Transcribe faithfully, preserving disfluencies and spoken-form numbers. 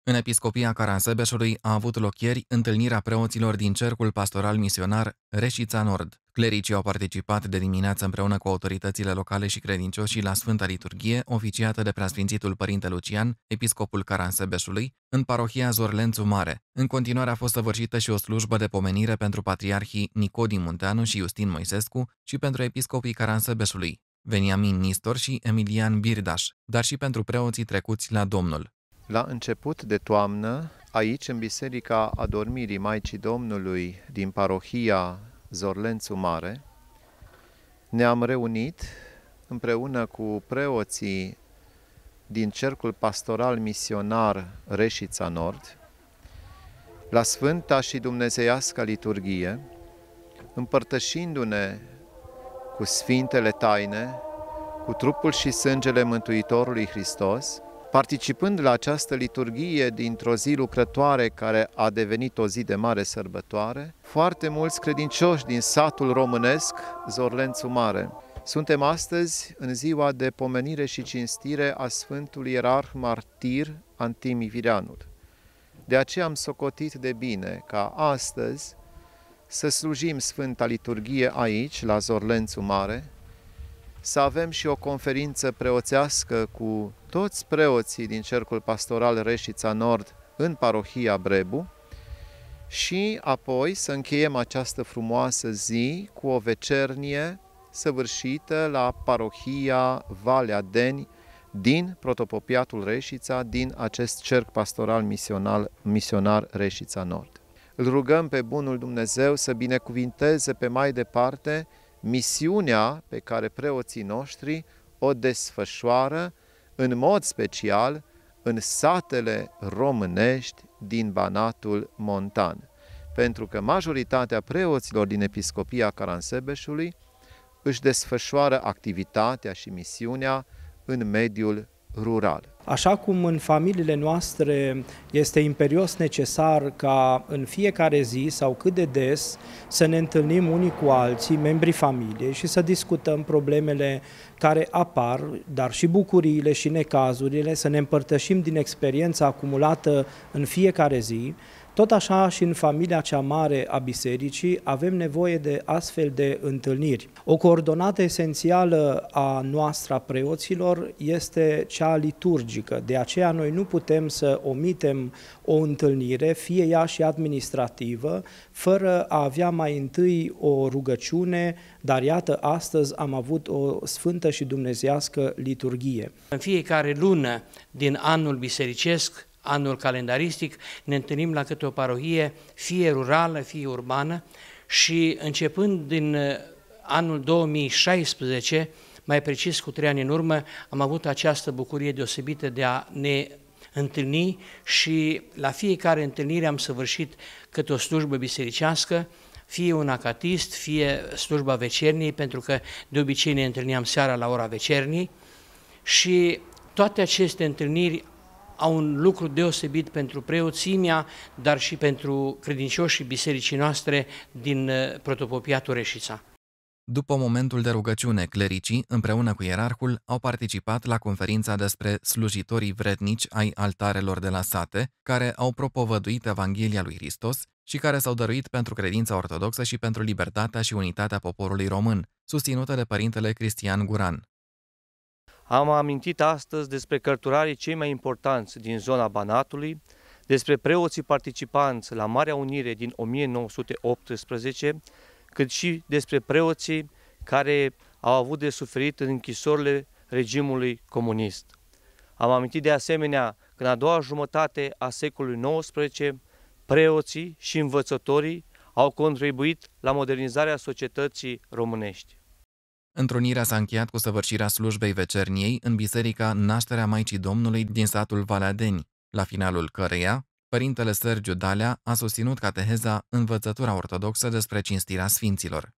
În Episcopia Caransebeșului a avut loc ieri întâlnirea preoților din Cercul Pastoral Misionar Reșița Nord. Clericii au participat de dimineață împreună cu autoritățile locale și credincioșii la Sfânta Liturghie, oficiată de Preasfințitul Părinte Lucian, episcopul Caransebeșului, în parohia Zorlențu Mare. În continuare a fost săvârșită și o slujbă de pomenire pentru patriarhii Nicodim Munteanu și Iustin Moisescu și pentru episcopii Caransebeșului, Veniamin Nistor și Emilian Birdaș, dar și pentru preoții trecuți la Domnul. La început de toamnă, aici, în Biserica Adormirii Maicii Domnului din parohia Zorlențu Mare, ne-am reunit împreună cu preoții din Cercul Pastoral Misionar Reșița Nord la Sfânta și Dumnezeiasca Liturghie, împărtășindu-ne cu Sfintele Taine, cu trupul și sângele Mântuitorului Hristos, participând la această liturghie dintr-o zi lucrătoare care a devenit o zi de mare sărbătoare, foarte mulți credincioși din satul românesc Zorlențu Mare. Suntem astăzi în ziua de pomenire și cinstire a Sfântului Ierarh Martir Antimi Vireanul. De aceea am socotit de bine ca astăzi să slujim Sfânta Liturghie aici, la Zorlențu Mare, să avem și o conferință preoțească cu toți preoții din Cercul Pastoral Reșița Nord în parohia Brebu și apoi să încheiem această frumoasă zi cu o vecernie săvârșită la parohia Valea Deni din Protopopiatul Reșița, din acest Cerc Pastoral Misionar, misionar Reșița Nord. Îl rugăm pe bunul Dumnezeu să binecuvinteze pe mai departe misiunea pe care preoții noștri o desfășoară în mod special în satele românești din Banatul Montan, pentru că majoritatea preoților din Episcopia Caransebeșului își desfășoară activitatea și misiunea în mediul rural. Așa cum în familiile noastre este imperios necesar ca în fiecare zi sau cât de des să ne întâlnim unii cu alții, membrii familiei, și să discutăm problemele care apar, dar și bucuriile și necazurile, să ne împărtășim din experiența acumulată în fiecare zi, tot așa și în familia cea mare a bisericii avem nevoie de astfel de întâlniri. O coordonată esențială a noastră, a preoților, este cea liturgică. De aceea noi nu putem să omitem o întâlnire, fie ea și administrativă, fără a avea mai întâi o rugăciune, dar iată, astăzi am avut o sfântă și dumnezeiască liturghie. În fiecare lună din anul bisericesc, anul calendaristic, ne întâlnim la câte o parohie, fie rurală, fie urbană, și începând din anul două mii șaisprezece, mai precis cu trei ani în urmă, am avut această bucurie deosebită de a ne întâlni și la fiecare întâlnire am săvârșit câte o slujbă bisericească, fie un acatist, fie slujba vecerniei, pentru că de obicei ne întâlneam seara la ora vecerniei, și toate aceste întâlniri au un lucru deosebit pentru preoțimea, dar și pentru credincioșii bisericii noastre din Protopopiatul Reșița. După momentul de rugăciune, clericii, împreună cu ierarhul, au participat la conferința despre slujitorii vrednici ai altarelor de la sate, care au propovăduit Evanghelia lui Hristos și care s-au dăruit pentru credința ortodoxă și pentru libertatea și unitatea poporului român, susținută de părintele Cristian Guran. Am amintit astăzi despre cărturarii cei mai importanți din zona Banatului, despre preoții participanți la Marea Unire din o mie nouă sute optsprezece, cât și despre preoții care au avut de suferit în închisorile regimului comunist. Am amintit de asemenea că în a doua jumătate a secolului nouăsprezece, preoții și învățătorii au contribuit la modernizarea societății românești. Întrunirea s-a încheiat cu săvârșirea slujbei vecerniei în Biserica Nașterea Maicii Domnului din satul Valea Deni, la finalul căreia părintele Sergiu Dalea a susținut cateheza Învățătura ortodoxă despre cinstirea sfinților.